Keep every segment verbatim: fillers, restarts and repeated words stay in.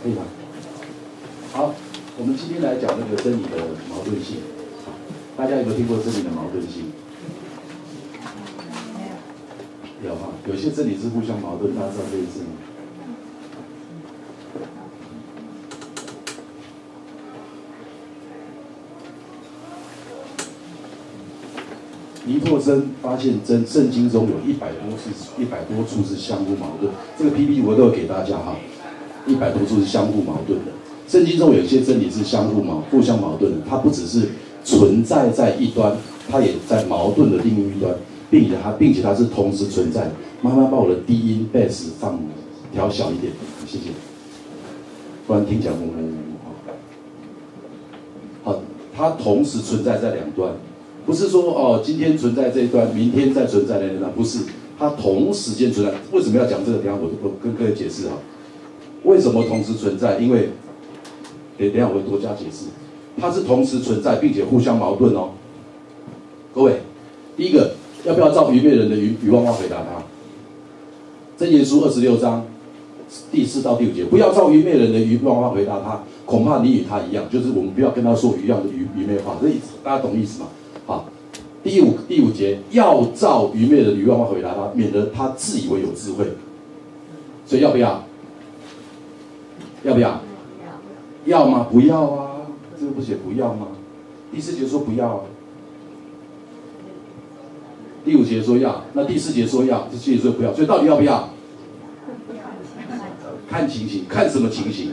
可以吗？好，我们今天来讲那个真理的矛盾性。大家有没有听过真理的矛盾性？有哈，有些真理是互相矛盾，大家知道这件事吗？尼珀森发现真圣经中有一百多次、一百多处是相互矛盾。这个 P P T 我都有给大家哈，一百多处是相互矛盾的。圣经中有一些真理是相互矛、互相矛盾的，它不只是存在在一端，它也在矛盾的另一端，并且它并且它是同时存在的。妈妈把我的低音 bass 放调小一点，谢谢，不然听起来嗡嗡嗡。好，它同时存在在两端。不是说哦，今天存在这一端，明天再存在那一端，不是，它同时间存在。为什么要讲这个？等一下我我跟各位解释哈。为什么同时存在？因为，等等一下我会多加解释。它是同时存在，并且互相矛盾哦。各位，第一个，要不要照愚昧人的愚愚妄话回答他？箴言书二十六章第四到第五节，不要照愚昧人的愚妄话回答他，恐怕你与他一样，就是我们不要跟他说一样的愚愚昧话，这意思大家懂意思吗？好，第五第五节要照愚昧人愚妄话回答他，免得他自以为有智慧。所以要不要？要不要？要吗？不要啊！这个不写不要吗？第四节说不要啊。第五节说要，那第四节说要，第七节说不要，所以到底要不要？看情形，看什么情形？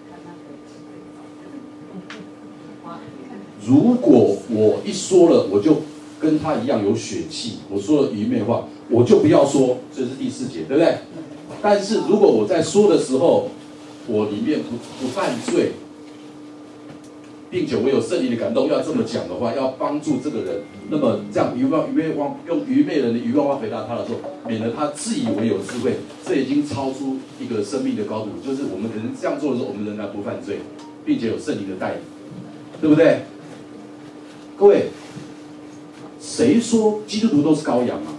如果我一说了，我就跟他一样有血气，我说了愚昧话，我就不要说，这是第四节，对不对？但是如果我在说的时候，我里面不不犯罪，并且我有圣灵的感动，要这么讲的话，要帮助这个人，那么这样愚妄愚昧妄用愚昧人的愚妄话回答他的时候，免得他自以为有智慧，这已经超出一个生命的高度，就是我们可能这样做的时候，我们仍然不犯罪，并且有圣灵的带领，对不对？各位，谁说基督徒都是羔羊啊？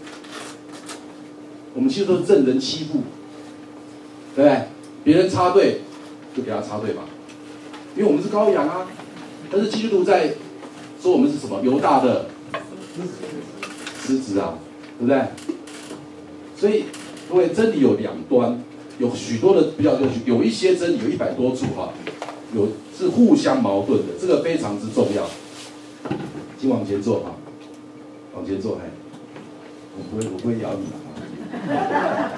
我们其实都是任人欺负，对不对？别人插队就给他插队吧，因为我们是羔羊啊。但是基督徒在说我们是什么？犹大的狮子啊，对不对？所以各位，真理有两端，有许多的比较有有一些真理有一百多处哈，有是互相矛盾的，这个非常之重要。请往前坐哈，往前坐，哎，我不会，我不会咬你啊。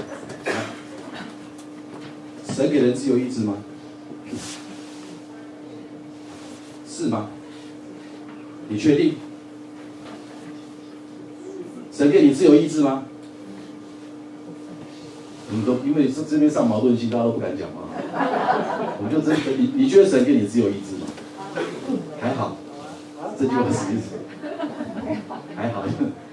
神给人自由意志吗？是吗？你确定？神给你自由意志吗？你们都因为这这边上矛盾性，大家都不敢讲嘛。我就真的，你你觉得神给你自由意志吗？还好。这句话什么意思？还好。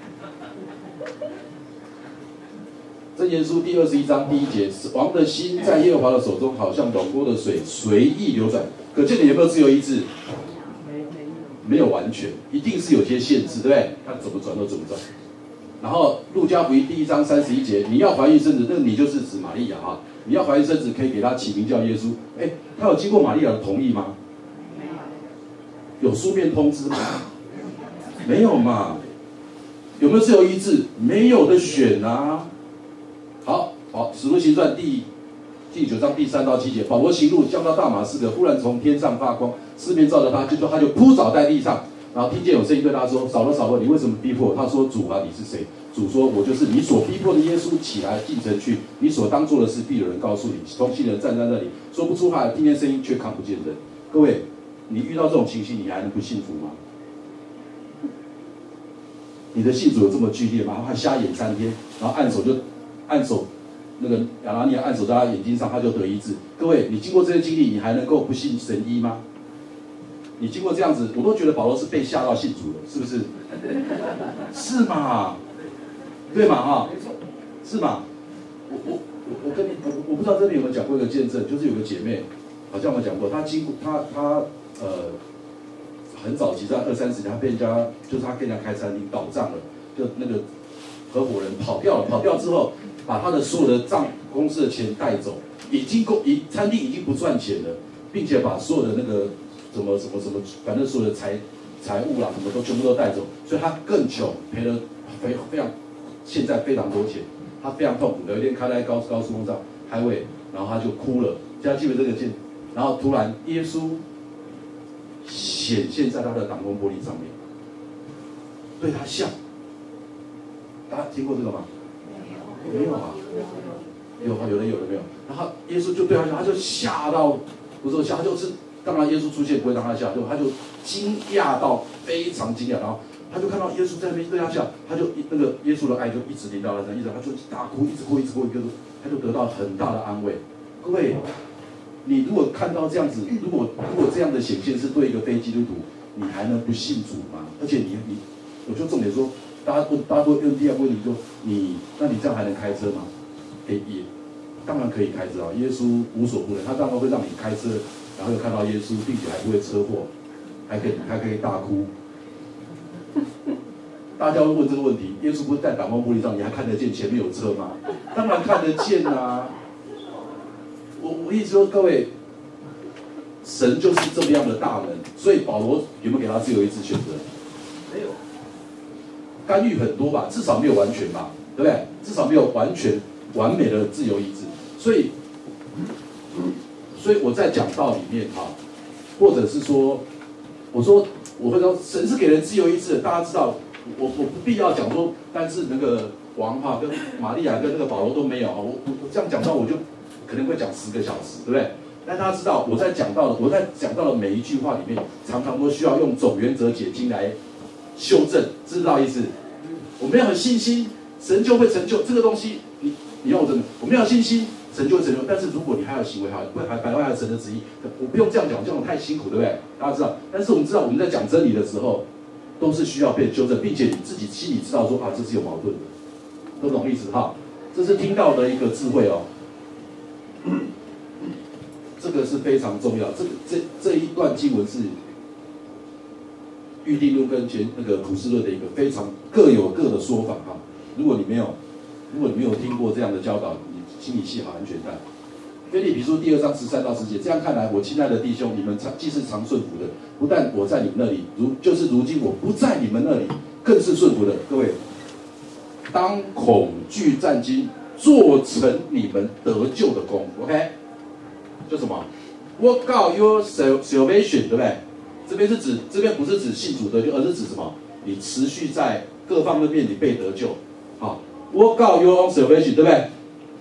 箴言书第二十一章第一节，王的心在耶和华的手中，好像涌过的水，随意流转。可见你有没有自由意志？没有完全，一定是有些限制，对不对？他怎么转都怎么转。然后路加福音第一章三十一节，你要怀孕生子，那你就是指玛利亚哈。你要怀孕生子，可以给他起名叫耶稣。哎，他有经过玛利亚的同意吗？有书面通知吗？没有嘛？有没有自由意志？没有的选啊。好，好，使徒行传第第九章第三到七节，保罗行路降到大马士革，忽然从天上发光，四面照着他，就说他就扑倒在地上，然后听见有声音对他说：“扫罗，扫罗，你为什么逼迫我？”他说：“主啊，你是谁？”主说：“我就是你所逼迫的耶稣，起来进城去，你所当做的事，必有人告诉你。”同行人站在那里，说不出话，听见声音却看不见人。各位。你遇到这种情形，你还能不幸福吗？你的信主有这么剧烈吗？他瞎眼三天，然后按手就按手，那个亚拿尼亚按手在他眼睛上，他就得医治。各位，你经过这些经历，你还能够不信神医吗？你经过这样子，我都觉得保罗是被吓到信主了，是不是？是嘛？对嘛？哈，是嘛？我我我我跟你我我不知道这边有没有讲过一个见证，就是有个姐妹，好像我们讲过，她经过她她。呃，很早期在二三十年，他被人家就是他跟人家开餐厅倒账了，就那个合伙人跑掉了，跑掉之后把他的所有的账公司的钱带走， 已经够，已餐厅已经不赚钱了，并且把所有的那个什么什么什么，反正所有的财财物啦，什么都全部都带走，所以他更穷，赔了非非常现在非常多钱，他非常痛苦。有一天开在高高速公路上，highway，然后他就哭了。现在记得这个镜，然后突然耶稣显现在他的挡风玻璃上面，对他笑。大家听过这个吗？没有啊。有啊，有的有的没有。然后耶稣就对他笑，他就吓到，不是说吓，他就是当然耶稣出现不会让他吓，就他就惊讶到非常惊讶，然后他就看到耶稣在那边对他笑，他就那个耶稣的爱就一直临到他身上，一直他就大哭，一直哭，一直哭，一直哭，他就得到很大的安慰。各位，你如果看到这样子，如果如果这样的显现是对一个非基督徒，你还能不信主吗？而且你你，我就重点说，大家问大家会问第二个问题说，你那你这样还能开车吗？哎也。当然可以开车啊！耶稣无所不能，他当然会让你开车，然后又看到耶稣，并且还不会车祸，还可以还可以大哭。大家会问这个问题：耶稣不是在挡风玻璃上，你还看得见前面有车吗？当然看得见啊！我我意思说，各位，神就是这么样的大能，所以保罗有没有给他自由意志选择？没有，干预很多吧，至少没有完全吧，对不对？至少没有完全完美的自由意志。所以，所以我在讲道里面哈，或者是说，我说我会说神是给人自由意志的，大家知道，我我不必要讲说，但是那个王哈跟玛利亚跟那个保罗都没有哈，我我这样讲到我就可能会讲十个小时，对不对？但大家知道我在讲到的我在讲到的每一句话里面，常常都需要用总原则解经来修正，知道意思？我们要有信心，神就会成就这个东西。你你要我真的，我们要有信心。神就会成就，但是如果你还有行为，还会还百万还有神的旨意，我不用这样讲，这样太辛苦，对不对？大家知道，但是我们知道我们在讲真理的时候，都是需要被纠正，并且你自己心里知道说啊，这是有矛盾的，都懂意思哈？这是听到的一个智慧哦，这个是非常重要。这个这这一段经文是预定论跟前那个普世论的一个非常各有各的说法哈。如果你没有，如果你没有听过这样的教导，心里系好安全带。腓立比书第二章十三到十节，这样看来，我亲爱的弟兄，你们常既是常顺服的，不但我在你们那里，如就是如今我不在你们那里，更是顺服的。各位，当恐惧战兢，做成你们得救的功夫。OK， 就什么 ？Work out your salvation， 对不对？这边是指，这边不是指信主得救，而是指什么？你持续在各方面你被得救。好 ，Work out your own salvation， 对不对？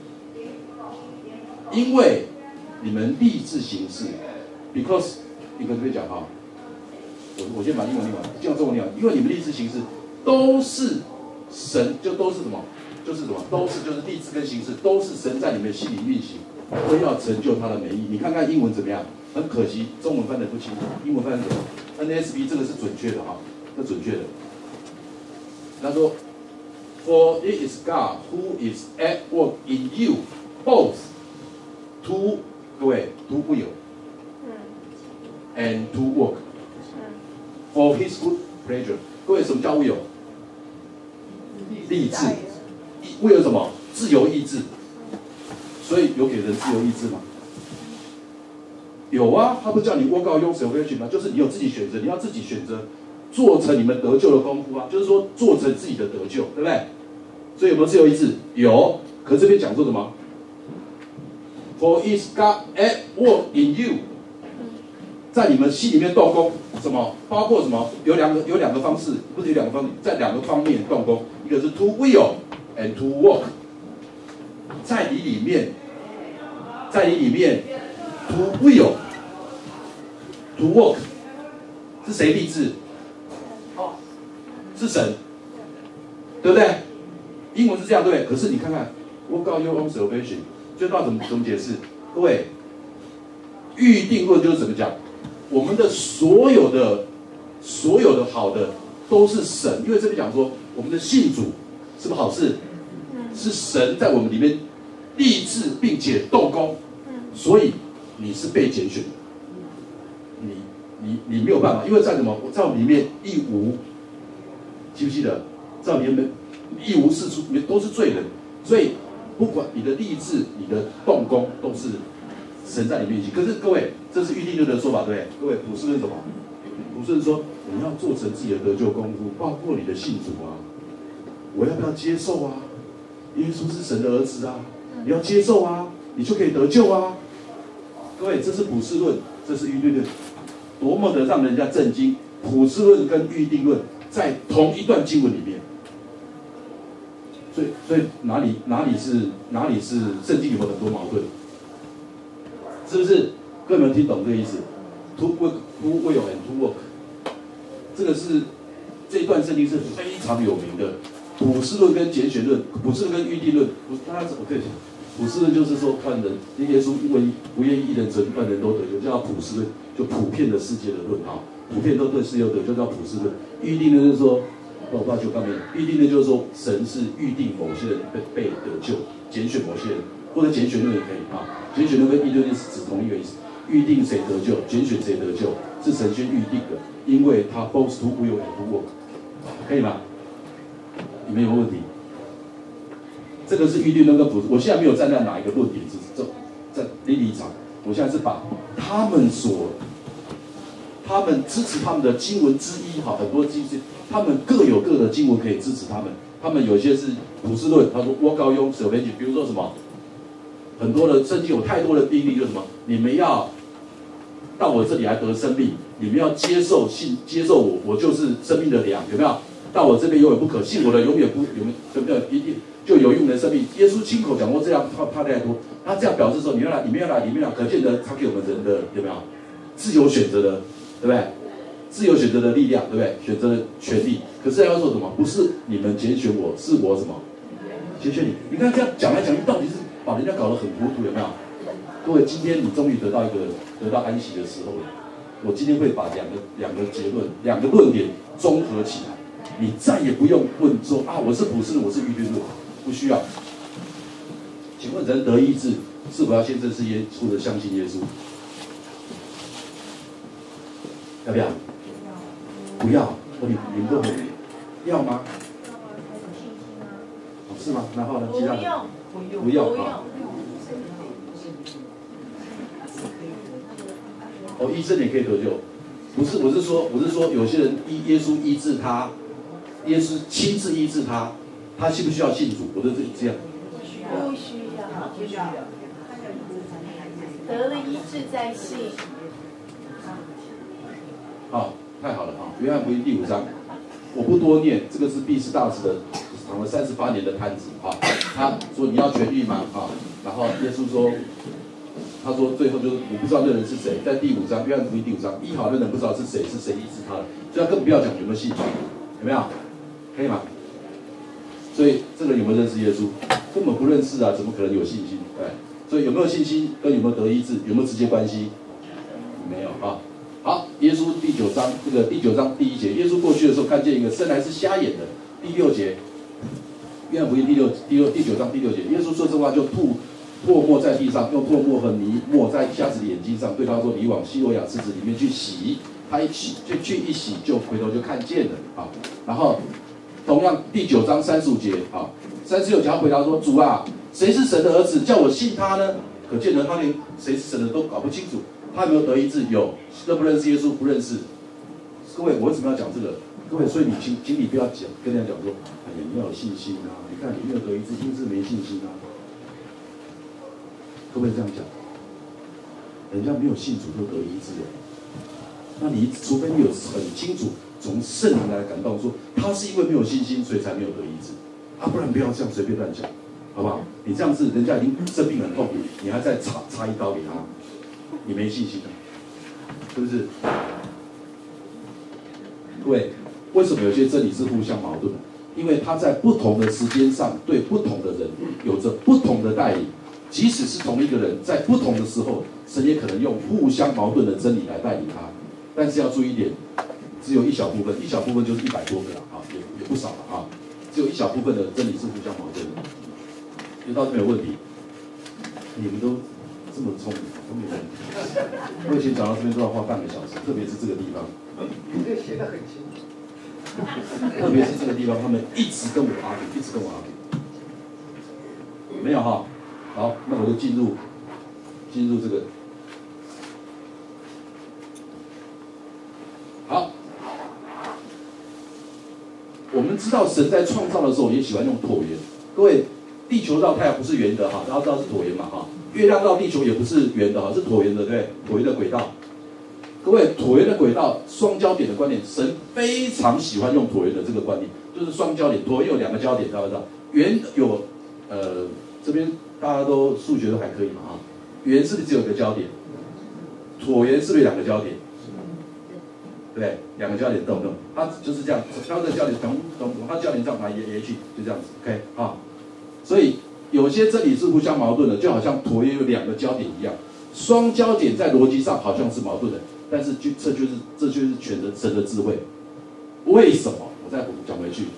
因为你们立志行事 ，because 英文这边讲哈，我我先把英文念完，这样中文念完。因为你们立志行事都是神，就都是什么？就是什么？都是就是立志跟行事都是神在你们心里运行，都要成就他的美意。你看看英文怎么样？很可惜，中文翻得不清楚，英文翻得 N S B 这个是准确的哈，这准确的。他说 ，For it is God who is at work in you, both to 各位 to will and to work for His good pleasure。各位，什么叫 will？ 立志。will 什么？自由意志。所以有给人自由意志吗？有啊，他不叫你 work out your salvation 吗？就是你有自己选择，你要自己选择做成你们得救的功夫啊，就是说做成自己的得救，对不对？所以有没有自由意志？有。可是这边讲说什么 ？For is God at work in you， 在你们心里面动工，什么？包括什么？有两个有两个方式，不是有两个方面，在两个方面动工，一个是 to will and to work， 在你里面，在你里面。To will, to work， 是谁立志？哦，是神，对不对？英文是这样，对不对？可是你看看 ，work out your own salvation， 这道怎么怎么解释？各位，预定论就是怎么讲？我们的所有的所有的好的都是神，因为这里讲说，我们的信主是不是好事？是神在我们里面立志并且动工，所以。你是被拣选的，你你你没有办法，因为在什么？在我里面一无，记不记得？在我里面一无是处，都是罪人，所以不管你的立志、你的动工，都是神在你面前。可是各位，这是预定论的说法，对不对？各位，普世论什么？普世论说你要做成自己的得救功夫，包括你的信主啊，我要不要接受啊？耶稣是神的儿子啊，你要接受啊，你就可以得救啊。各位，这是普世论，这是预定论，多么的让人家震惊！普世论跟预定论在同一段经文里面。所以，所以哪里哪里是哪里是圣经有没有很多矛盾？是不是？各位有没有听懂这个意思 ？To work, to will and to work， 这个是这一段圣经是非常有名的。普世论跟拣选论，普世论跟预定论，不，大家我可以讲，普世论就是说万人，耶稣因为不愿意一人成，万人都得救，叫普世论，就普遍的世界的论啊，普遍都对世界得救叫普世论。预定论就是说。我不知道就刚才预定论就是说，神是预定某些人被被得救，拣选某些人，或者拣选论也可以啊。拣选论跟预定论是指同一个意思，预定谁得救，拣选谁得救，是神先预定的，因为他 both to will and to work， 可以吗？你们有没有问题？这个是预定论跟普世，我现在没有站在哪一个论点之中，在立立场，我现在是把他们所。他们支持他们的经文之一，哈，很多经文，他们各有各的经文可以支持他们。他们有些是普世论，他说我高用舍别举，比如说什么，很多的圣经有太多的病例，就是什么，你们要到我这里来得生命，你们要接受信，接受我，我就是生命的粮，有没有？到我这边永远不可信我的，永远不有没有？对不对？一定就有用的生命。耶稣亲口讲过这样，他他太多，他这样表示说，你要来，你们要来，你们要来，可见得他给我们人的有没有自由选择的？对不对？自由选择的力量，对不对？选择的权利。可是要说什么？不是你们拣选我，是我什么？拣选你。你看这样讲来讲去，到底是把人家搞得很糊涂，有没有？各位，今天你终于得到一个得到安息的时候了。我今天会把两个两个结论、两个论点综合起来，你再也不用问说啊，我是普世论，我是预定论，不需要。请问人得医治，是否要先认识耶稣的，相信耶稣？要不要？不要。我你你们都会要吗？哦，是吗？然后呢？其他的不要啊。哦，医生也可以得救，不是？我是说，我是说，有些人医耶稣医治他，耶稣亲自医治他，他需不需要信主？我的这这样。 不需要，不需要。得了医治再信。 好，太好了啊！约翰福音第五章，我不多念，这个是毕士大使的躺了三十八年的摊子啊。他说你要痊愈吗？啊，然后耶稣说，他说最后就是我不知道那人是谁，在第五章约翰福音第五章，医好的人不知道是谁，是谁医治他的，所以他根本不要讲有没有信，有没有？可以吗？所以这个有没有认识耶稣？根本不认识啊，怎么可能有信心？对，所以有没有信心跟有没有得医治有没有直接关系？没有啊。好，耶稣第九章这个第九章第一节，耶稣过去的时候看见一个生来是瞎眼的。第六节，约翰福音第六第六第九章第六节，耶稣说这话就吐唾沫在地上，用唾沫和泥抹在瞎子的眼睛上，对他说：“你往西罗亚池子里面去洗。”他一洗就去一洗，就回头就看见了啊。然后同样第九章三十五节啊，三十六节他回答说：“主啊，谁是神的儿子？叫我信他呢？”可见呢，他连谁是神的都搞不清楚。他有没有得医治？有。认不认识耶稣？不认识。各位，我为什么要讲这个？各位，所以你请，请你不要讲，跟人家讲说，哎呀，你要有信心啊！你看你没有得医治，一定是没信心啊。可不可以这样讲？人家没有信主就得医治了，那你除非你有很清楚从圣灵来感动，说他是因为没有信心，所以才没有得医治，啊，不然不要这样随便乱讲，好不好？你这样子，人家已经生病很痛苦，你还在插插一刀给他，你没信心啊，是不是？各位，为什么有些真理是互相矛盾的？因为他在不同的时间上对不同的人有着不同的带领，即使是同一个人，在不同的时候，神也可能用互相矛盾的真理来带领他。但是要注意一点，只有一小部分，一小部分就是一百多个了啊，也也不少了啊。只有一小部分的真理是互相矛盾的，就到这没有问题。你们都这么聪明，都没有问题。我以前讲到这边都要花半个小时，特别是这个地方。 你这写得很清楚。 特别是这个地方，他们一直跟我 argue， 一直跟我 argue。 没有哈。好，那我就进入进入这个。好，我们知道神在创造的时候也喜欢用椭圆。各位，地球绕太阳不是圆的哈，大家知道是椭圆嘛哈。月亮绕地球也不是圆的哈，是椭圆的，对不对？椭圆的轨道。各位，椭圆的轨道，双焦点的观点，神非常喜欢用椭圆的这个观点，就是双焦点。椭圆有两个焦点，知道不知道？圆有，呃，这边大家都数学都还可以嘛哈。圆是不是只有一个焦点？椭圆是不是有两个焦点？对，两个焦点，懂不懂？它就是这样，它的焦点咚咚咚，它焦点这样来延延去，就这样子 ，OK 啊。所以有些真理是互相矛盾的，就好像椭圆有两个焦点一样。双焦点在逻辑上好像是矛盾的，但是就这就是这就是全的神的智慧。为什么？我再讲回去。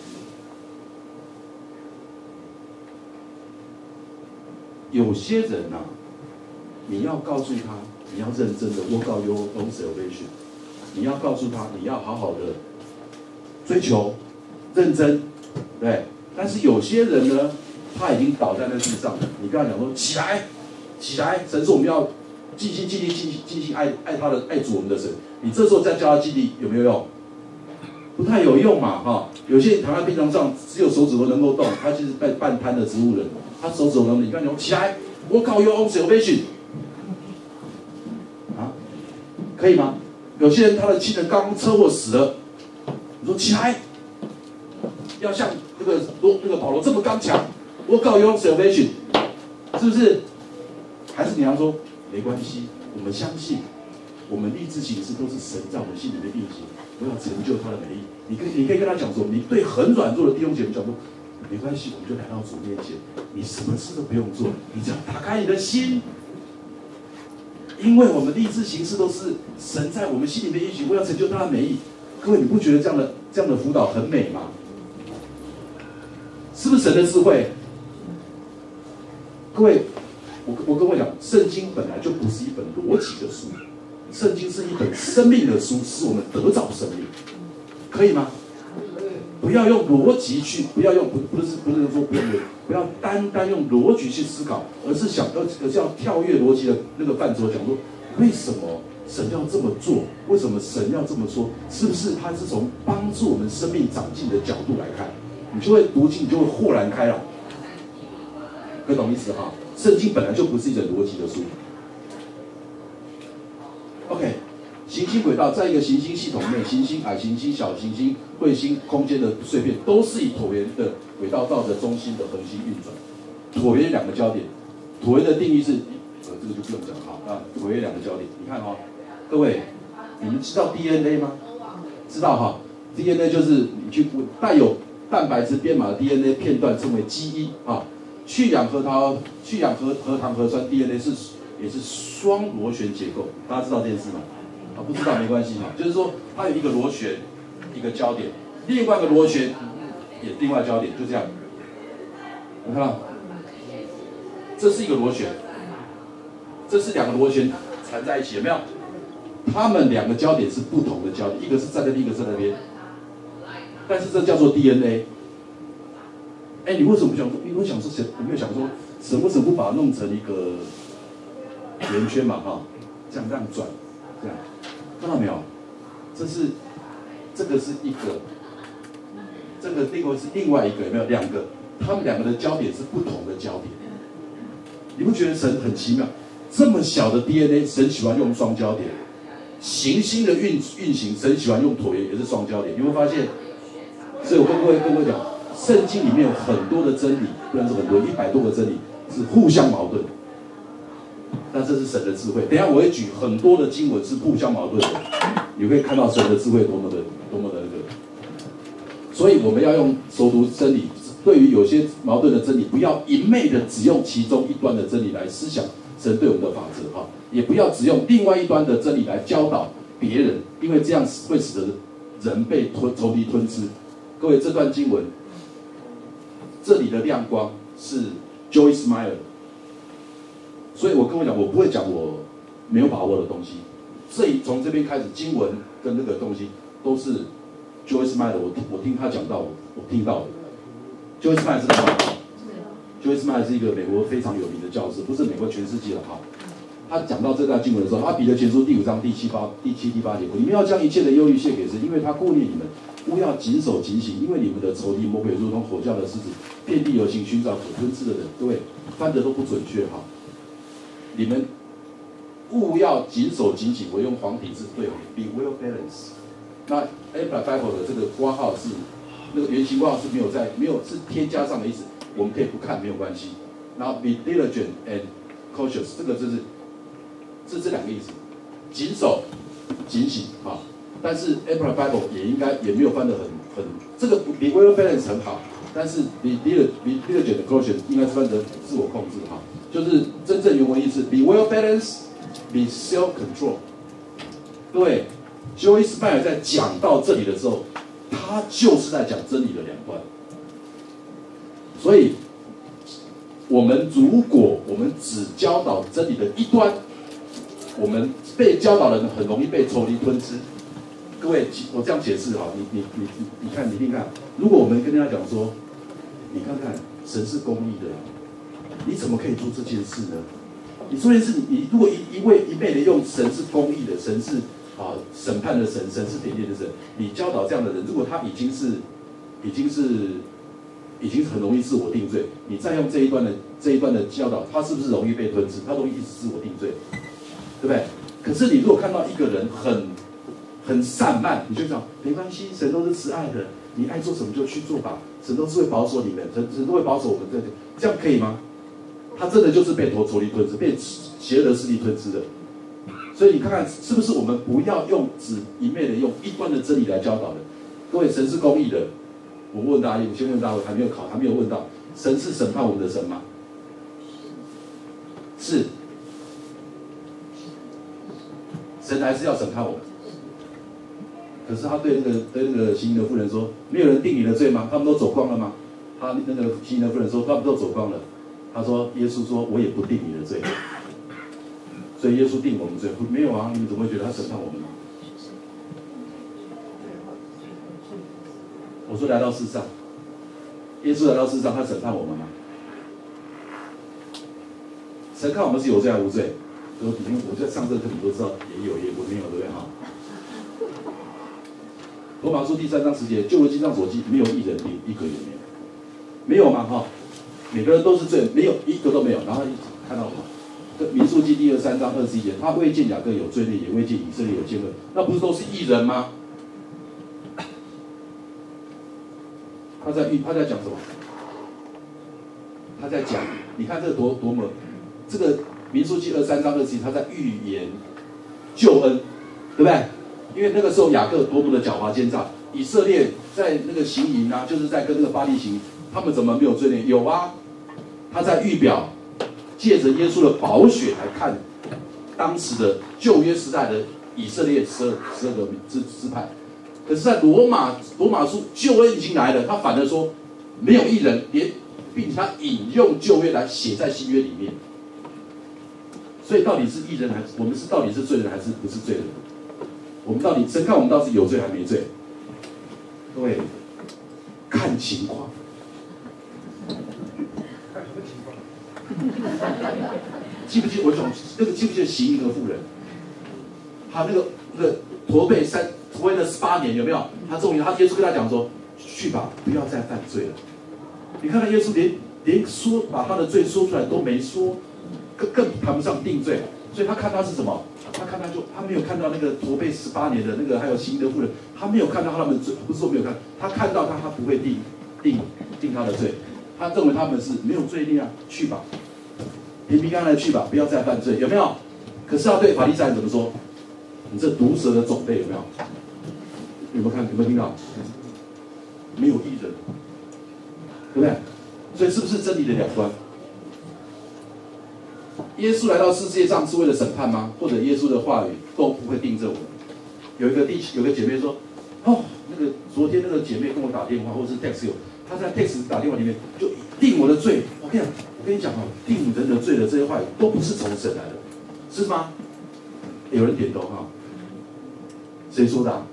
有些人呐、啊，你要告诉他，你要认真的 work out your own salvation， 你要告诉他，你要好好的追求，认真，对。但是有些人呢，他已经倒在那地上了，你跟他讲说起来，起来，神是我们要尽心尽力尽尽心爱爱他的爱主我们的神。你这时候再叫他尽力，有没有用？不太有用嘛，哈。有些人躺在病床上，只有手指头能够动，他就是半半瘫的植物人。他手指头能，你看，你说起来，我靠 your own salvation， 啊，可以吗？有些人他的亲人刚车祸死了，你说起来，要像那个罗那个保罗这么刚强，我靠 your own salvation， 是不是？还是你要说没关系，我们相信，我们立志行事都是神在我们心里面运行，我要成就他的美意。你可以你可以跟他讲说，你对很软弱的弟兄姐妹讲说。没关系，我们就来到主面前，你什么事都不用做，你只要打开你的心，因为我们立志行事都是神在我们心里面运行，我要成就他的美意。各位，你不觉得这样的这样的辅导很美吗？是不是神的智慧？各位，我我跟我讲，圣经本来就不是一本逻辑的书，圣经是一本生命的书，使我们得着生命，可以吗？不要用逻辑去，不要用不不是不是说不用不要单单用逻辑去思考，而是想要而是要跳跃逻辑的那个范畴，讲说为什么神要这么做？为什么神要这么说？是不是他是从帮助我们生命长进的角度来看？你就会读经，你就会豁然开朗。可以懂意思哈？圣经本来就不是一本逻辑的书。OK。行星轨道在一个行星系统内，行星、矮行星、小行星、彗星空间的碎片都是以椭圆的轨道绕着中心的恒星运转。椭圆两个焦点，椭圆的定义是，呃，这个就不用讲哈啊，椭圆两个焦点，你看哈、哦，各位，你们知道 D N A 吗？知道哈 ，D N A 就是你去带有蛋白质编码的 D N A 片段称为基因啊。去氧核糖去氧核核糖核酸 D N A 是也是双螺旋结构，大家知道这件事吗？啊，不知道没关系哈，就是说它有一个螺旋，一个焦点，另外一个螺旋也另外焦点，就这样。你看到，这是一个螺旋，这是两个螺旋缠在一起，有没有？它们两个焦点是不同的焦点，一个是在那边，一个在那边，但是这叫做 D N A。哎，你为什么不想说？你会想说神？有没有想说神为什么不把它弄成一个圆圈嘛？哈，这样这样转，这样。看到没有？这是这个是一个，这个另外是另外一个，有没有？两个，他们两个的焦点是不同的焦点。你不觉得神很奇妙？这么小的 D N A， 神喜欢用双焦点；行星的运运行，神喜欢用椭圆，也是双焦点。你会发现，所以我跟各位跟各位讲，圣经里面有很多的真理，不能说很多，一百多个真理是互相矛盾。但这是神的智慧。等一下我会举很多的经文是互相矛盾的，你会看到神的智慧多么的多么的那个。所以我们要用熟读真理，对于有些矛盾的真理，不要一昧的只用其中一端的真理来思想神对我们的法则哈，也不要只用另外一端的真理来教导别人，因为这样会使得人被吞仇敌吞吃。各位，这段经文这里的亮光是 Joyce Meyer。所以我跟我讲，我不会讲我没有把握的东西。这从这边开始，经文跟那个东西都是 Joyce Meyer 的，我听我听他讲到，我听到的。Joyce Meyer 知道吗？ 休伊斯曼是一个美国非常有名的教师，不是美国全世界的哈。他讲到这段经文的时候，他彼得前书第五章第七八第七第八节，你们要将一切的忧虑卸给神，因为他顾念你们。勿要谨守警醒，因为你们的仇敌魔鬼如同吼叫的狮子，遍地游行，寻找可吞吃的人。各位翻的都不准确哈。你们勿要谨守警醒，我用黄体字对 ，be well balanced。那 Amplified Bible 的这个括号是那个原型括号是没有在没有是添加上的意思，我们可以不看没有关系。然后 be diligent and cautious 这个就是是这两个意思，谨守、警醒哈。但是 Amplified Bible 也应该也没有翻得很很这个 be well balanced 很好，但是 be diligent be diligent and cautious 应该是翻得自我控制哈，就是真正原文意思 be well balanced be self control。各位，休伊斯麦尔在讲到这里的时候，他就是在讲真理的两端。所以，我们如果我们只教导真理的一端，我们被教导的人很容易被仇敌吞吃。各位，我这样解释哈，你你你你你看，你听看，如果我们跟大家讲说，你看看神是公义的，你怎么可以做这件事呢？你做这件事，你你如果一一味一味的用神是公义的，神是啊审判的神，神是典典的神，你教导这样的人，如果他已经是已经是已经很容易自我定罪，你再用这一段的这一段的教导，他是不是容易被吞吃？他容易一直自我定罪，对不对？可是你如果看到一个人很很散漫，你就讲没关系，神都是慈爱的，你爱做什么就去做吧，神都是会保守你们，神神都会保守我们，这这样可以吗？他真的就是被仇敌吞吃，被邪恶的势力吞吃的。所以你看看是不是我们不要用只一昧的用一端的真理来教导的？各位，神是公义的。我问大家，我先问大家，还没有考，还没有问到，神是审判我们的神吗？是。神还是要审判我们。可是他对那个对那个行淫的妇人说：“没有人定你的罪吗？他们都走光了吗？”他那个行淫的妇人说：“他们都走光了。”他说：“耶稣说，我也不定你的罪。”所以耶稣定我们罪，没有啊？你们怎么会觉得他审判我们呢？我说来到世上，耶稣来到世上，他审判我们吗？神看我们是有罪还是无罪？我我在上这课你都知道，也有也不没有，对不对哈？罗马书第三章十节，旧约经上所记，没有一人领一个也没有，没有嘛哈？每个人都是罪，没有一个都没有。然后看到吗？民数记第二三章二十一节，他未见雅各有罪孽，也未见以色列有奸恶，那不是都是义人吗？他在预他在讲什么？他在讲，你看这个多多么，这个民数记二三章二十一，他在预言救恩，对不对？因为那个时候雅各多么的狡猾奸诈，以色列在那个行淫啊，就是在跟那个巴力行，他们怎么没有罪孽？有啊，他在预表。借着耶稣的宝血来看当时的旧约时代的以色列十二十二个支支派，可是，在罗马罗马书旧约已经来了，他反而说没有一人，连并且他引用旧约来写在新约里面。所以到底是义人还是我们是到底是罪人还是不是罪人？我们到底神看我们到底是有罪还没罪？各位看情况。记不记我讲那个记不记得行淫的妇人？他那个那个驼背三驼背了十八年，有没有？他终于他耶稣跟他讲说：“去吧，不要再犯罪了。”你看到耶稣连连说把他的罪说出来都没说，更更谈不上定罪。所以他看他是什么？他看他就他没有看到那个驼背十八年的那个还有行淫的妇人，他没有看到他们的罪，不是说没有看，他看到他他不会定定定他的罪。他认为他们是没有罪孽啊，去吧，平平安安的去吧，不要再犯罪，有没有？可是要对法利赛人怎么说？你这毒蛇的种类有没有？有没有看？有没有听到？没有义人，对不对？所以是不是真理的两端？耶稣来到世界上是为了审判吗？或者耶稣的话语都不会定正我们？有一个弟有个姐妹说，哦，那个昨天那个姐妹跟我打电话，或者是 text 有。他在 text 打电话里面就定我的罪，我跟你讲，我跟你讲哦，定人的罪的这些话语都不是从神来的，是吗？有人点头哈，谁说的、啊？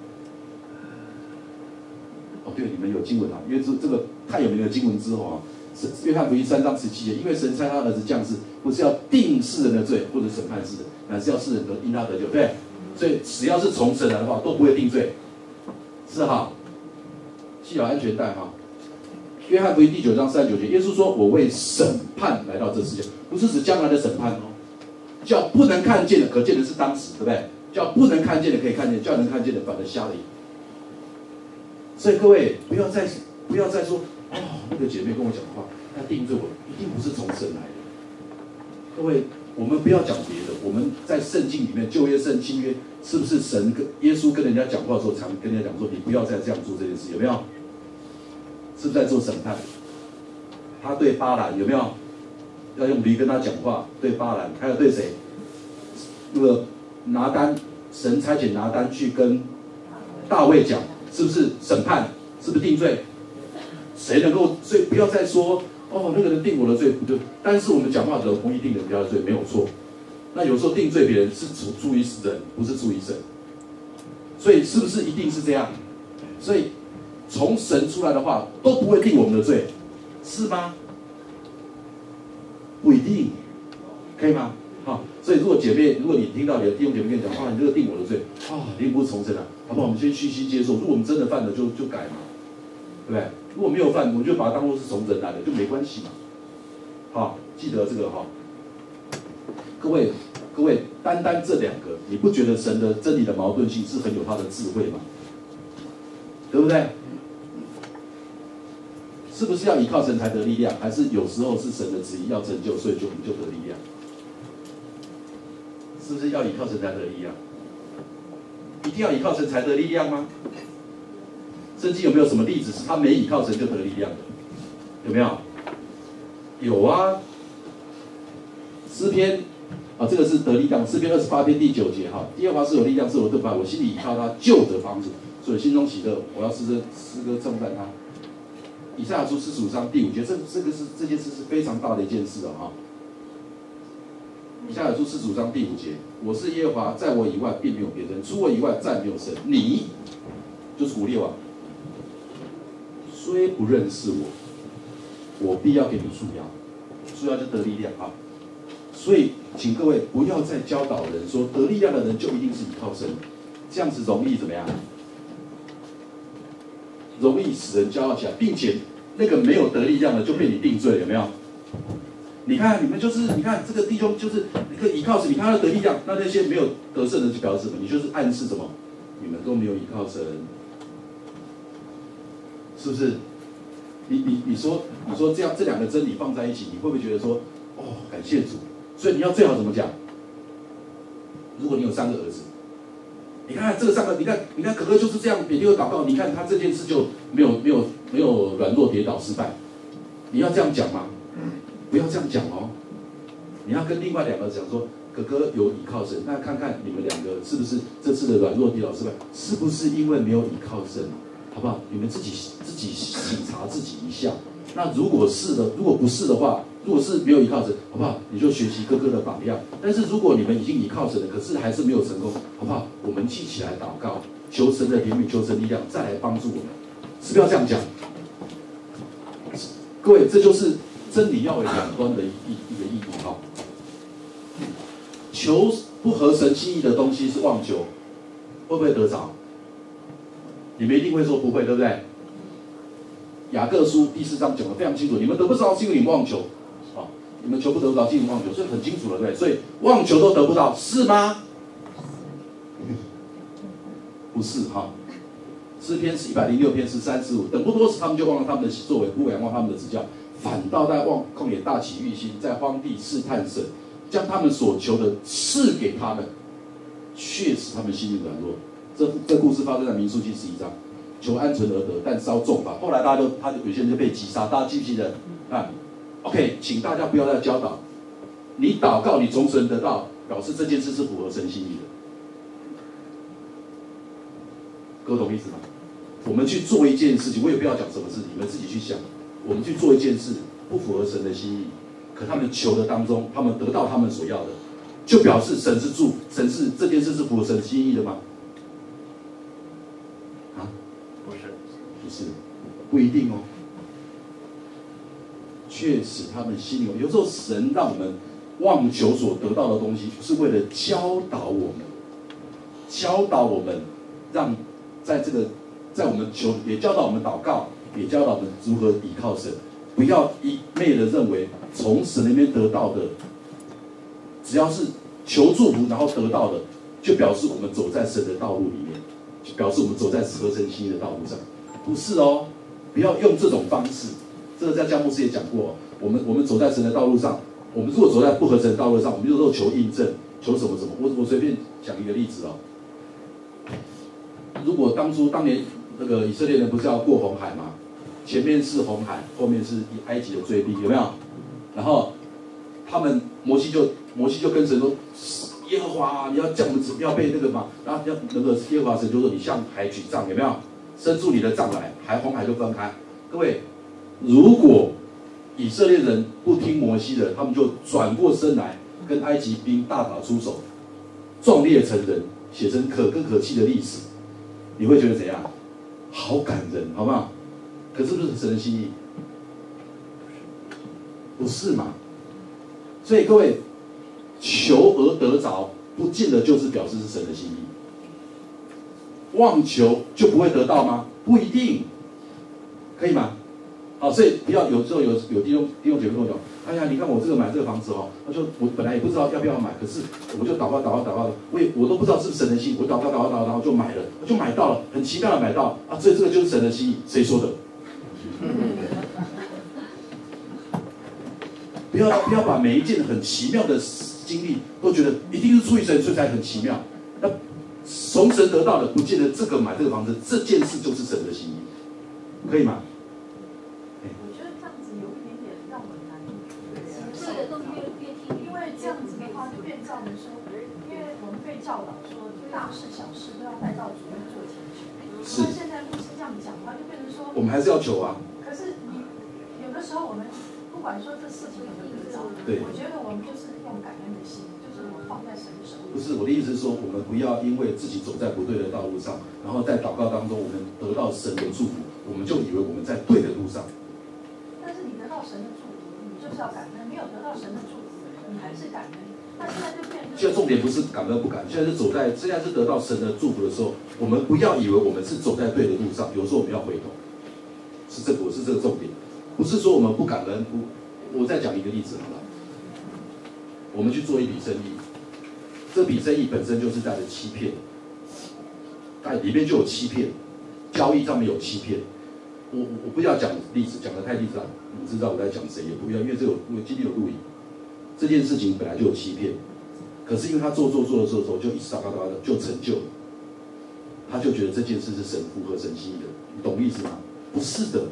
哦，对，你们有经文啊，因为这这个太有名的经文之后啊， 约翰福音三章十七节，因为神差他儿子降世，不是要定世人的罪或者审判世人，乃是要世人得因他得救，对。所以只要是从神来的话，都不会定罪，是哈。系好安全带哈。约翰福音第九章三十九节，耶稣说：“我为审判来到这世界，不是指将来的审判哦，叫不能看见的，可见的是当时，对不对？叫不能看见的可以看见，叫能看见的反而瞎了眼。所以各位不要再不要再说哦，那个姐妹跟我讲话，她定罪我，一定不是从神来的。各位，我们不要讲别的，我们在圣经里面旧约、圣新约，是不是神跟耶稣跟人家讲话的时候，常跟人家讲说，你不要再这样做这件事，有没有？是不是在做审判？他对巴兰有没有要用驴跟他讲话？对巴兰，还有对谁？那个拿单，神差遣拿单去跟大卫讲，是不是审判？是不是定罪？谁能够？所以不要再说哦，那个人定我的罪不对。但是我们讲话的时候不一定人家的罪，没有错。那有时候定罪别人是出于人，不是出于神。所以是不是一定是这样？所以从神出来的话都不会定我们的罪，是吗？不一定，可以吗？好，所以如果姐妹，如果你听到你的弟兄姐妹跟你讲，哇，你这个定我的罪，啊，一定不是从神来，好不好？我们先虚心接受。如果我们真的犯了，就就改嘛，对不对？如果没有犯，我们就把它当作是从神来的，就没关系嘛。好，记得这个哈。各位，各位，单单这两个，你不觉得神的真理的矛盾性是很有他的智慧吗？对不对？是不是要依靠神才得力量，还是有时候是神的旨意要成就，所以就我们就得力量？是不是要依靠神才得力量？一定要依靠神才得力量吗？圣经有没有什么例子是他没依靠神就得力量的？有没有？有啊。诗篇啊，这个是得力量。诗篇二十八篇第九节哈，耶和华是有力量，是我盾牌，我心里依靠他，就得帮助，所以心中喜乐，我要诗歌诗歌称赞他。以赛亚书四十五章第五节，这这个是这件事是非常大的一件事啊！哈，以赛亚书四十五章第五节，我是耶和华，在我以外并没有别人，除我以外再没有神。你就是古列王，虽不认识我，我必要给你束腰，束腰就得力量啊！所以，请各位不要再教导人说得力量的人就一定是依靠神，这样子容易怎么样？容易使人骄傲起来，并且那个没有得力量的就被你定罪，有没有？你看你们就是，你看这个弟兄就是那个依靠神，你看他的得力量，那那些没有得胜的就表示什么？你就是暗示什么？你们都没有依靠神，是不是？你你你说你说这样这两个真理放在一起，你会不会觉得说，哦，感谢主？所以你要最好怎么讲？如果你有三个儿子。你看这个上个，你看，你看哥哥就是这样给六个祷告，你看他这件事就没有没有没有软弱跌倒失败。你要这样讲吗？不要这样讲哦。你要跟另外两个讲说，哥哥有倚靠神，那看看你们两个是不是这次的软弱跌倒失败，是不是因为没有倚靠神，好不好？你们自己自己省察自己一下。那如果是的，如果不是的话，如果是没有依靠神，好不好？你就学习哥哥的榜样。但是如果你们已经依靠神了，可是还是没有成功，好不好？我们一起来祷告，求神的怜悯，求神力量，再来帮助我们，是不是要这样讲？各位，这就是真理要有两端的一一个意义哈。求不合神心意的东西是妄求，会不会得着？你们一定会说不会，对不对？雅各书第四章讲得非常清楚，你们得不着是因为你们妄求，啊，你们求不得不着是因为妄求，所以很清楚了，对不对？所以妄求都得不到，是吗？不是哈。诗篇是一百零六篇是三十五，等不多时，他们就忘了他们的作为，不仰望他们的指教，反倒在望旷野大起欲心，在荒地试探神，将他们所求的赐给他们，确实他们心里软弱。这这故事发生在民数记十一章。求安存而得，但遭重罚。后来大家就，他就有些人就被击杀，大家记不记得？啊 ，OK， 请大家不要再教导。你祷告，你从神得到，表示这件事是符合神心意的。各位懂意思吗？我们去做一件事情，我也不要讲什么事，你们自己去想。我们去做一件事，不符合神的心意，可他们求的当中，他们得到他们所要的，就表示神是助，神是这件事是符合神心意的吗？不是，不一定哦。 却使他们心里有。有时候神让我们妄求所得到的东西，是为了教导我们，教导我们，让在这个在我们求，也教导我们祷告，也教导我们如何依靠神，不要一昧的认为从神那边得到的，只要是求祝福然后得到的，就表示我们走在神的道路里面，就表示我们走在合神心意的道路上，不是哦，不要用这种方式。这个在教牧师也讲过，我们我们走在神的道路上，我们如果走在不合神的道路上，我们就说求印证，求什么什么。我我随便讲一个例子哦，如果当初当年那个以色列人不是要过红海吗？前面是红海，后面是埃及的追逼，有没有？然后他们摩西就摩西就跟神说，耶和华啊，你要叫我们不要被那个嘛，然后要那个耶和华神就说你向海举杖，有没有？伸出你的杖来，海红海就分开。各位，如果以色列人不听摩西的，他们就转过身来跟埃及兵大打出手，壮烈成人，写成可歌可泣的历史，你会觉得怎样？好感人，好不好？可是不是神的心意？不是嘛？所以各位，求而得着，不见得就是表示是神的心意。妄求就不会得到吗？不一定，可以吗？好，所以不要有时候有有弟兄弟兄姐妹跟我讲，哎呀，你看我这个买这个房子哈，他说我本来也不知道要不要买，可是我就祷告祷告祷告，我也我都不知道是不是神的心意，我祷告祷告祷告，然后就买了，就买到了，很奇妙的买到啊，所以这个就是神的心意，谁说的？不要不要把每一件很奇妙的经历都觉得一定是出于神，所以才很奇妙。那从神得到的，不见得这个买这个房子这件事就是神的心意，可以吗？ 我觉得这样子有一点点让我难接受， 这个都越越听， 因为这样子的话就变造成说，因为我们被教导说大事小事都要带到主面做前求。 是。 那现在牧师这样讲的话，就变成说， 我们还是要求啊。 可是你有的时候我们不管说这事情有没有得着， 对， 我觉得我们就是用感恩的心，就是我放在神的手里。 不是我的意思是说，我们不要因为自己走在不对的道路上，然后在祷告当中我们得到神的祝福，我们就以为我们在对的路上。 但是你得到神的祝福，你就是要感恩；没有得到神的祝福，你还是感恩。那现在就变成， 现在重点不是感恩不感恩，现在是走在现在是得到神的祝福的时候，我们不要以为我们是走在对的路上，有时候我们要回头，是这个，我是这个重点，不是说我们不感恩。不，我再讲一个例子好了，我们去做一笔生意，这笔生意本身就是带着欺骗，但里面就有欺骗，交易上面有欺骗。我我不要讲例子，讲的太例子了，你知道我在讲谁也不要，因为这有我今天有录影。这件事情本来就有欺骗，可是因为他做做做的时候，就一直祷告祷告的就成就了，他就觉得这件事是神符合神心意的，你懂意思吗？不是的。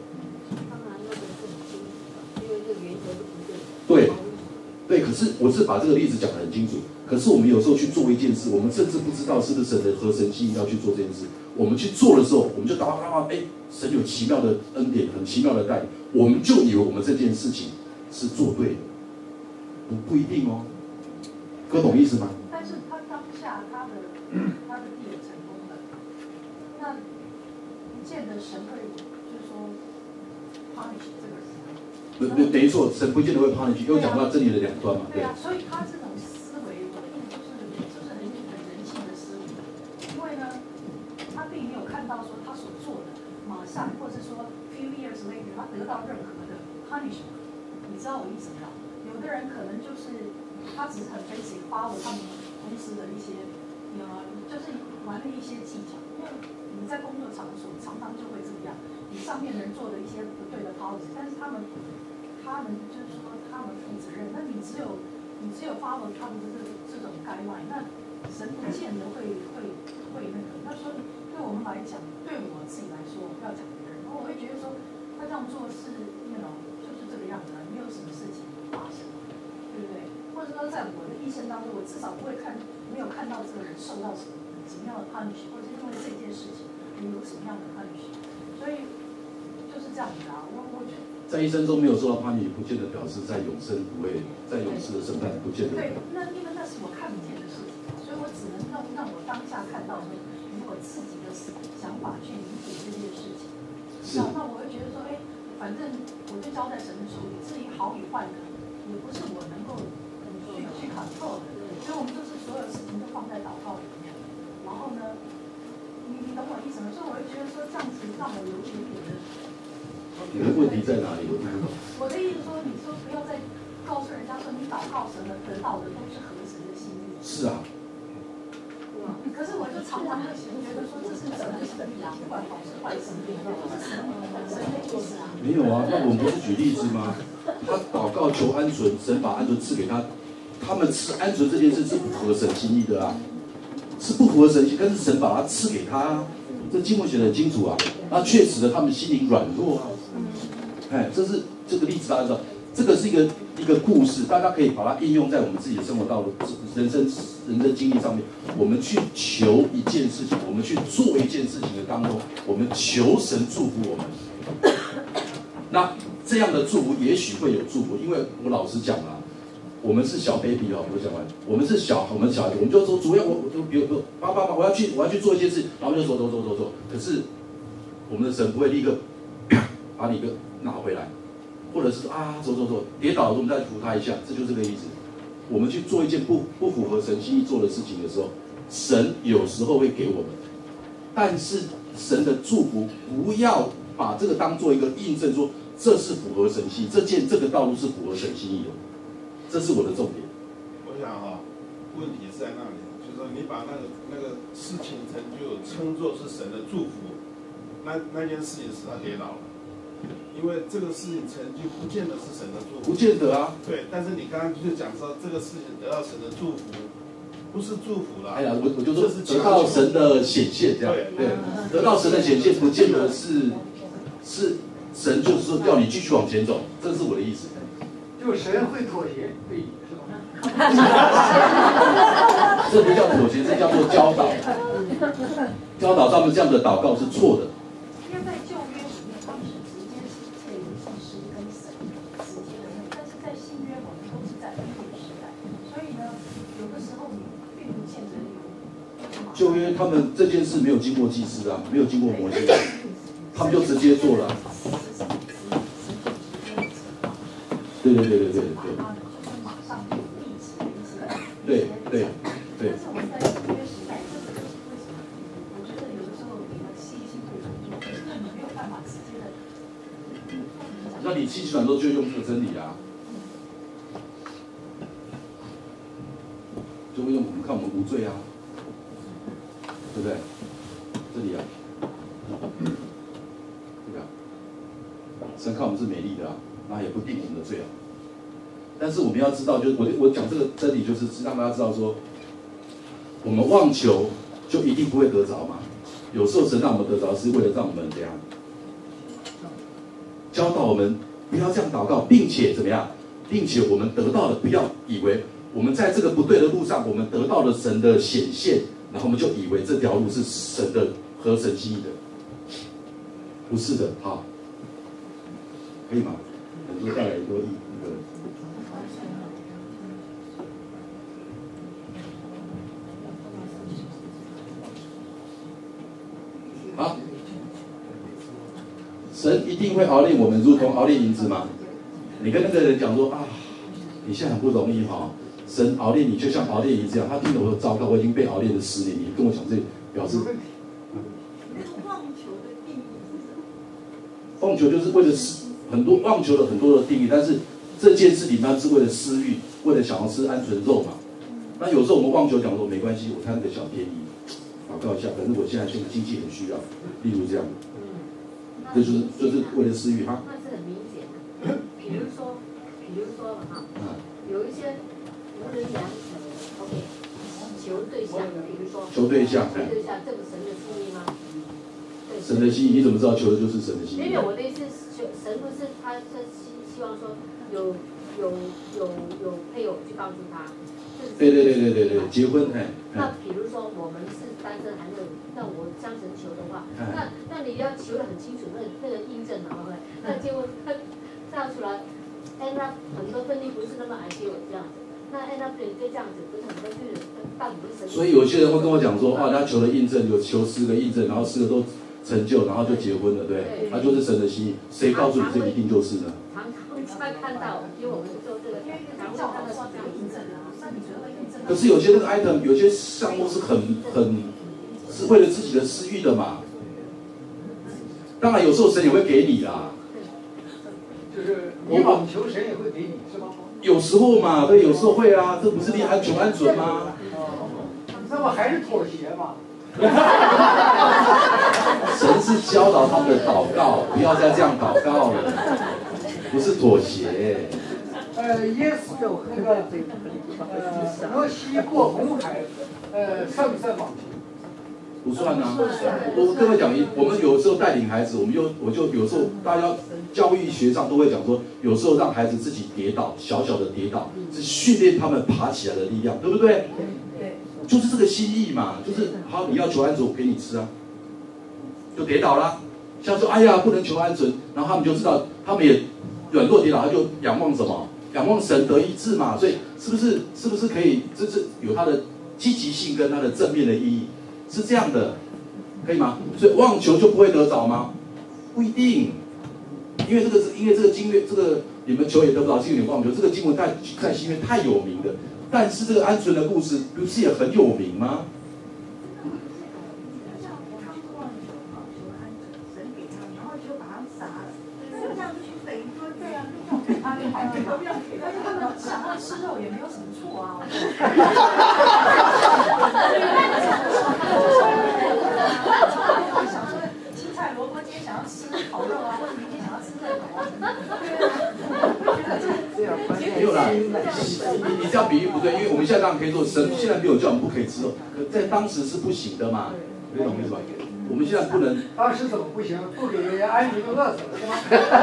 对，对，可是我是把这个例子讲得很清楚。可是我们有时候去做一件事，我们甚至不知道是不是神的合神心意要去做这件事。我们去做的时候，我们就祷告祷告，哎，神有奇妙的恩典，很奇妙的带领，我们就以为我们这件事情是做对的。不不一定哦，哥懂意思吗？ 但是他当下他的他的地也成功了，那不见得神会就是说 punish 这个人。 没没没错，神不见得会 punish， 又讲到真理的两端嘛。 对啊，所以他这种思维，我的意思就是就是很很人性的思维，因为呢，他并没有看到说他所做的马上，或者是说 few years later 他得到任何的 punishment， 你知道我意思吗？有的人可能就是他只是很 basic follow 他们公司的一些，呃，就是玩的一些技巧。因为你在工作场所常常就会这样，你上面人做的一些不对的 policy， 但是他们他们就是说他们负责任，那你只有你只有 follow 他们的这这种 guideline， 那神不见得会会会那个。那所以对我们来讲，对我自己来说，不要讲别人，我会觉得说他这样做是那种就是这个样子，没有什么事情发生，对不对？或者说在我的一生当中，我至少不会看没有看到这个人受到什么什么样的 punish， 或者是因为这件事情有什么样的 punish， 所以就是这样子啊。我我觉得在一生中没有受到 punish， 不见得表示在永生不会，在永世的审判不见得。 对，那因为那是我看不见的事情，所以我只能让让我当下看到说，以我自己的想法去理解这件事情。 是。 那我会觉得说，哎， 反正我就交在神的手里，至于好与坏呢，也不是我能够去去 control 的。所以我们就是所有事情都放在祷告里面。然后呢，你你懂我意思吗？所以我就觉得说这样子让我有一点点的。 你的问题在哪里？我听不懂。 我的意思说，你说不要再告诉人家说你祷告神了得到的都是合神的心意。 是啊。 可是我就常常会觉得说这是神的神啊，不管好是坏神，都是神神的意思啊。 没有啊，那我们不是举例子吗？他祷告求鹌鹑，神把鹌鹑赐给他，他们吃鹌鹑这件事是不合神心意的啊，是不合神心，但是神把它赐给他啊，这经文写得很清楚啊。那确实的，他们心灵软弱啊。哎，这是这个例子，大家知道，这个是一个一个故事，大家可以把它应用在我们自己的生活道路、人生人生经历上面。我们去求一件事情，我们去做一件事情的当中，我们求神祝福我们。那这样的祝福也许会有祝福，因为我老实讲啊，我们是小 baby 哦，我讲完，我们是小，我们小孩子，我们就说主要我我比如说爸爸爸，我要去我要去做一件事，然后就走走走走走。可是我们的神不会立刻把你一个拿回来，或者是啊走走走跌倒了，我们再扶他一下，这就是这个意思。我们去做一件不不符合神心意做的事情的时候，神有时候会给我们，但是神的祝福不要把这个当做一个印证，说这是符合神心意，这件这个道路是符合神心意的，这是我的重点。 我想哈、哦，问题是在那里，就是说你把那个那个事情成就称作是神的祝福，那那件事情使他跌倒了。因为这个事情成就不见得是神的祝福， 不见得啊。 对，但是你刚刚就讲说这个事情得到神的祝福，不是祝福了。 哎呀，我我就说得到神的显现，这样对，得到神的显现，不见得是是神就是说要你继续往前走，这是我的意思。 就神会妥协，对，是吧？ 这不叫妥协，这叫做教导。教导他们这样的祷告是错的。 因为在旧约里面，他们是直接是借由祭司跟神直接的那，但是在新约我们都是在恩典时代，所以呢，有的时候你并不见得有。 旧约他们这件事没有经过祭司啊，没有经过摩西，他们就直接做了。对对对对对对。 马上就立即的一些。 对对对。 但是我们在新约时代，这个就是为什么？我觉得有的时候你的细心会很多，因为你没有办法直接的。 那你气喘都就用这个真理啊，就会用我们看我们无罪啊，对不对？这里啊，对吧？神看我们是美丽的啊，那也不定我们的罪啊。但是我们要知道，就是我我讲这个真理，就是让大家知道说，我们妄求就一定不会得着嘛。有时候神让我们得着，是为了让我们怎样？教导我们不要这样祷告，并且怎么样？并且我们得到的，不要以为我们在这个不对的路上，我们得到了神的显现，然后我们就以为这条路是神的合神心意的，不是的，好，可以吗？很多带来多一个。好。神一定会熬炼我们，如同熬炼银子吗？你跟那个人讲说啊，你现在很不容易哈，神熬炼你就像熬炼银子一样。他听了我说糟糕，我已经被熬炼了十年。你跟我讲这表示， 那个妄求的定义是什么？ 妄求就是为了私，很多妄求了很多的定义，但是这件事里面是为了私欲，为了想要吃鹌鹑肉嘛。那有时候我们妄求讲说没关系，我贪那个小便宜，祷告一下，可是我现在现在经济很需要，例如这样。这就是就是为了私欲哈。 那是很明显的，比如说，比如说哈，有一些无人养成 ，OK， 求对象，比如说求对象， 求对象，这个神的心意吗？对， 神的心意，你怎么知道求的就是神的心意？ 没有，我的意思是，求神不是他是希希望说有有有有配偶去帮助他。 对对对对对对，结婚哎。 那比如说我们是单身还没有，那我向神求的话，那那你要求得很清楚，那那个印证嘛，对不对？那结果他照出来，哎，那很多分例不是那么 ideal 这样子，那哎那对就这样子，不是很多对人到底不是神。 所以有些人会跟我讲说，啊，他求了印证，有求四个印证，然后四个都成就，然后就结婚了，对，那就是神的心意。谁告诉你这一定就是呢？ 常常会看到，因为我们做这个，常常看到是这样印证啊，那你觉得会印证？ 可是有些那个 item， 有些项目是很很是为了自己的私欲的嘛。当然有时候神也会给你啦。 就是你网求神也会给你，是吗？ 有时候嘛，对，有时候会啊，这不是立安求安准吗？ 那么还是妥协嘛？ 神是教导他们的祷告，不要再这样祷告了，不是妥协。 呃，耶稣有那个呃，摩西过红海，呃，算不算网球？ 不算啊。我跟各位讲，我们有时候带领孩子，我们就我就有时候大家教育学上都会讲说，有时候让孩子自己跌倒，小小的跌倒，是训练他们爬起来的力量，对不对？ 对。 就是这个心意嘛，就是好，你要求安准，我给你吃啊，就跌倒了。像说，哎呀，不能求安准，然后他们就知道，他们也软弱跌倒，他就仰望什么？仰望神得医治嘛。所以是不是是不是可以？这是有它的积极性跟它的正面的意义，是这样的，可以吗？所以妄求就不会得着吗？不一定，因为这个是因为这个经文，这个你们求也得不着，是因为妄求。这个经文在在新约太有名的。但是这个鹌鹑的故事不是也很有名吗？ 而且他们想要吃肉也没有什么错啊。想说青菜萝卜今天想要吃烤肉啊，或者明天想要吃热狗啊。 没有啦，你你这样比喻不对，因为我们现在当然可以做，神现在没有叫我们不可以吃肉，可在当时是不行的嘛，你懂意思吧？我们现在不能。 当时怎么不行？不给鹌鹑就饿死了是吗？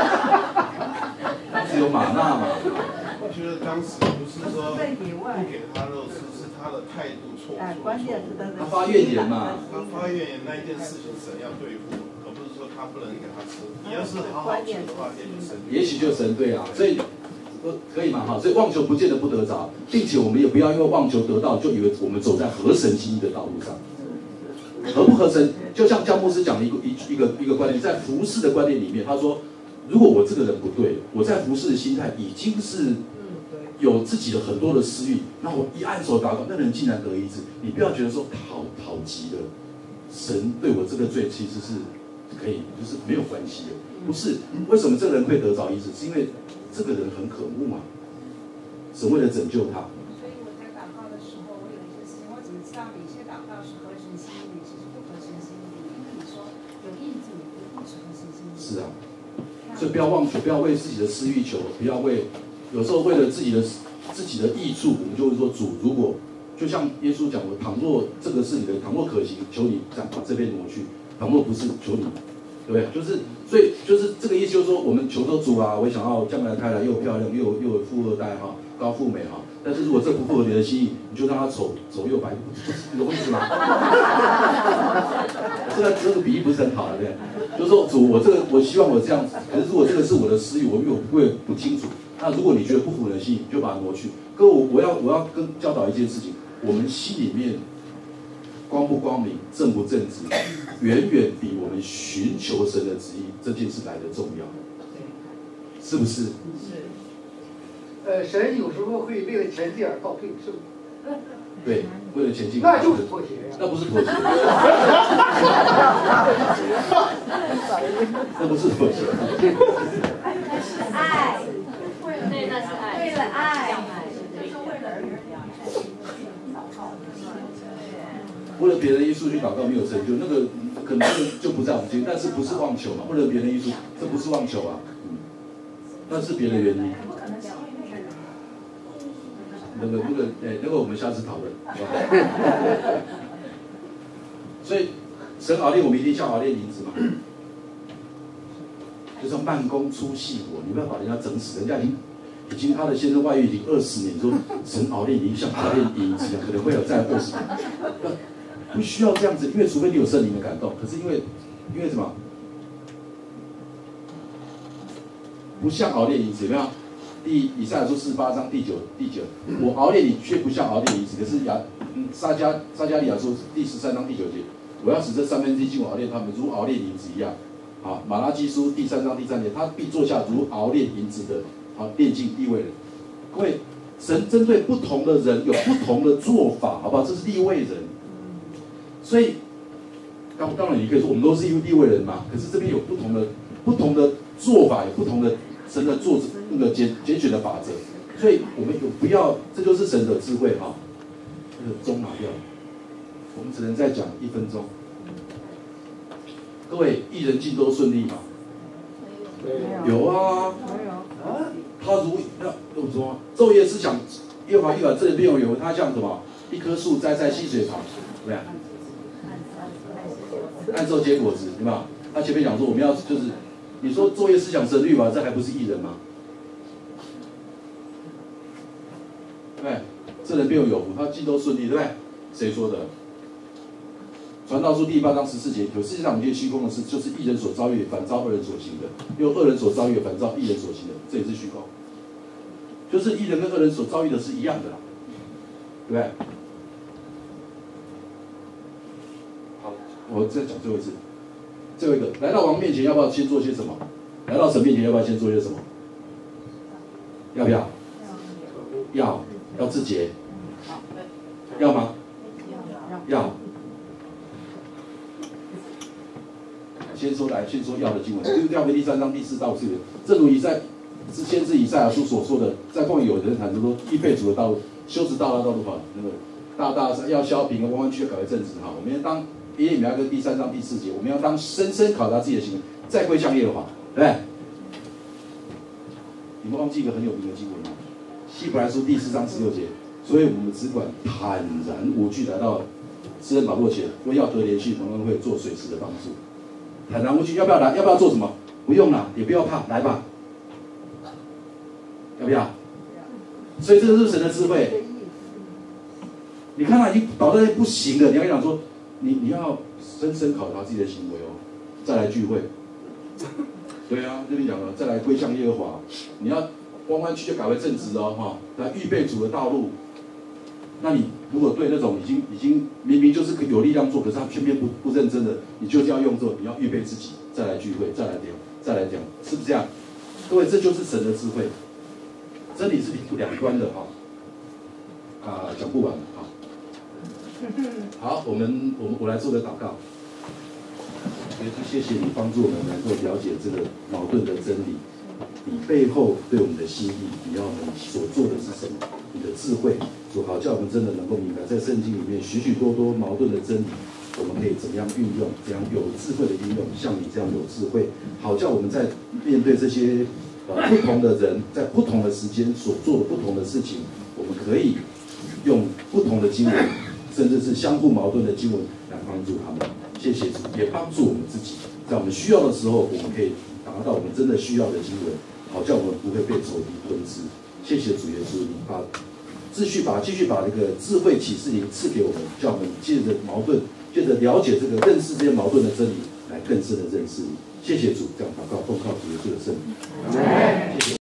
当时有玛纳嘛。 我觉得当时不是说不给他肉吃，是他的态度错误。 关键是他发怨言嘛。 他发怨言那一件事情，神要对付，而不是说他不能给他吃。你要是好好求的话，也许神。 也许就神对啊，所以。可以嘛哈，所以妄求不见得不得着，并且我们也不要因为妄求得到，就以为我们走在合神心意的道路上。合不合神，就像姜牧师讲的一个一一个一个观念，在服侍的观念里面，他说，如果我这个人不对，我在服侍的心态已经是有自己的很多的私欲，那我一按手祷告，那人竟然得医治，你不要觉得说好好极了，神对我这个罪其实是可以，就是没有关系的，不是？为什么这个人会得着医治？是因为这个人很可恶嘛，神为了拯救他。 所以我在祷告的时候，我有一些事情，我怎么知道哪些祷告是合神心意的，其实不合神心意的？因为你说有印子，不一定是合神心意。 是啊，所以不要妄求，不要为自己的私欲求，不要为，有时候为了自己的自己的益处，我们就会说主，如果就像耶稣讲过，倘若这个是你的，倘若可行，求你这样把这边挪去；倘若不是，求你。对不对？就是，所以就是这个意思，就是说，我们求说主啊，我想要将来太太又漂亮又又有富二代哈，高富美哈。但是如果这不符合你的心意，你就让他丑丑又白，你懂意思吗？这个这个比喻不是很好的，对。就是说主，我这个我希望我这样子，可是如果这个是我的私欲，我我不会不清楚。那如果你觉得不符合你的心意，就把它挪去。各位，我我要我要跟教导一件事情，我们心里面光不光明，正不正直。远远比我们寻求神的旨意这件事来的重要，是不是？是。 呃，神有时候会为了前进而倒退，是不是？ 对，为了前进。 那就是妥协呀。 那不是妥协。那不是妥协。 爱。 对，那是爱。 为了爱。 就是为了别人祷告。 为了别人的艺术去祷告没有成就，那个可能就不在我们心，但是不是妄求嘛？为了别人的艺术，这不是妄求啊，嗯，那是别的原因。那个那个哎，那个我们下次讨论，好吧？所以神熬炼我们一定像熬炼银子嘛，就是慢工出细活，你不要把人家整死，人家已经已经他的先生外遇已经二十年，你说神熬炼你像熬炼银子一样，可能会有再二十年。不需要这样子，因为除非你有圣灵的感动。可是因为，因为什么？不像熬炼银子，有没有？第以赛亚书四十八章第九第九，我熬炼你，却不像熬炼银子。可是亚撒迦撒迦利亚书第十三章第九节， 我要使这三分之一经过熬炼他们，如熬炼银子一样。好，马拉基书第三章第三节，他必坐下如熬炼银子的，好炼尽利未人。各位，神针对不同的人有不同的做法，好不好？这是利未人。所以，当当然你可以说我们都是利未人嘛，可是这边有不同的不同的做法，有不同的神的做那个拣拣选的法则。所以我们有不要，这就是神的智慧哈。那个钟拿掉，我们只能再讲一分钟。各位，一人尽都顺利吗？有啊。啊，他如要怎么说？昼夜思想耶和华，耶和华这里边有他像什么？一棵树栽在溪水旁，对不对？按时结果子，对吧？他前面讲说我们要就是，你说昼夜思想神律吧，这还不是艺人吗？对不对？这人必有有福，他尽都顺利，对不对？谁说的？传道书第八章十四节，有世界上某件虚空的事，就是一人所遭遇，反照二人所行的；又二人所遭遇，反照一人所行的，这也是虚空。就是一人跟二人所遭遇的是一样的啦，对不对？好，我再讲最后一次，最后一个，来到王面前，要不要先做些什么？来到神面前，要不要先做些什么？要不要？要，要自洁。要吗？要。先说来，先说要的经文，就是调回第三章第四到四节。正如以赛是先知以赛亚书所说的，在旷野有人谈说，预备主的道路，修直大的道路哈，那个大大要削平，弯弯曲改为正直哈。我们要当耶利米亚跟第三章第四节，我们要当深深考察自己的行为，再归向耶和华，对不对？你们忘记一个很有名的经文吗？希伯来书第四章十六节，所以我们只管坦然无惧来到施恩宝座前，为要得连续同恩会做随时的帮助。坦然无惧，要不要来？要不要做什么？不用了，也不要怕，来吧。要不要？所以这个是神的智慧。你看他已经搞到不行了，你要讲说，你你要深深考察自己的行为哦，再来聚会。对啊，这边讲了，再来归向耶和华。你要弯弯曲就改为正直哦，哈，来预备主的道路。那你如果对那种已经已经明明就是有力量做，可是他偏偏不不认真的，你就是要用这，你要预备自己，再来聚会，再来聊，再来讲，是不是这样？各位，这就是神的智慧，真理是两端的哈。啊，讲不完了哈。好，我们我们我来做个祷告。也是谢谢你帮助我们能够了解这个矛盾的真理，你背后对我们的心意，你要我们所做的是什么？你的智慧，主好叫我们真的能够明白，在圣经里面许许多多矛盾的真理，我们可以怎么样运用，怎样有智慧的运用，像你这样有智慧，好叫我们在面对这些呃不同的人，在不同的时间所做的不同的事情，我们可以用不同的经文，甚至是相互矛盾的经文来帮助他们。谢谢主，也帮助我们自己，在我们需要的时候，我们可以达到我们真的需要的经文，好叫我们不会被仇敌吞吃。谢谢主耶稣，你把继续把继续把这个智慧启示灵赐给我们，叫我们借着矛盾，借着了解这个认识这些矛盾的真理，来更深的认识你。谢谢主，这样祷告奉靠主耶稣的圣名，谢谢。